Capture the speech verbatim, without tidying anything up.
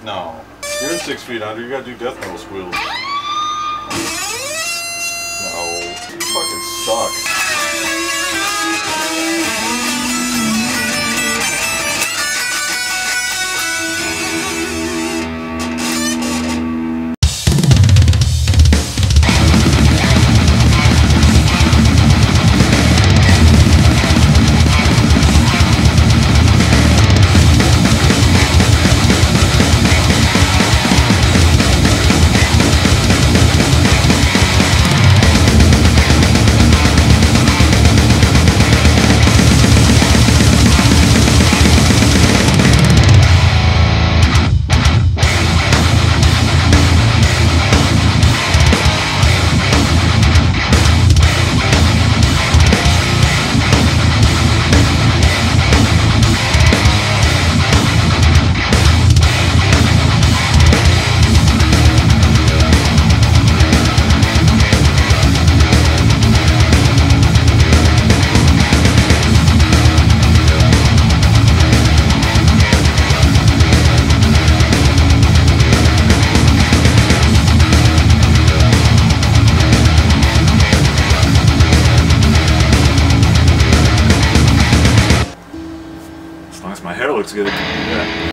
No. You're in six feet under, you gotta do death metal squeals. No. You fucking suck. As long as my hair looks good. Yeah.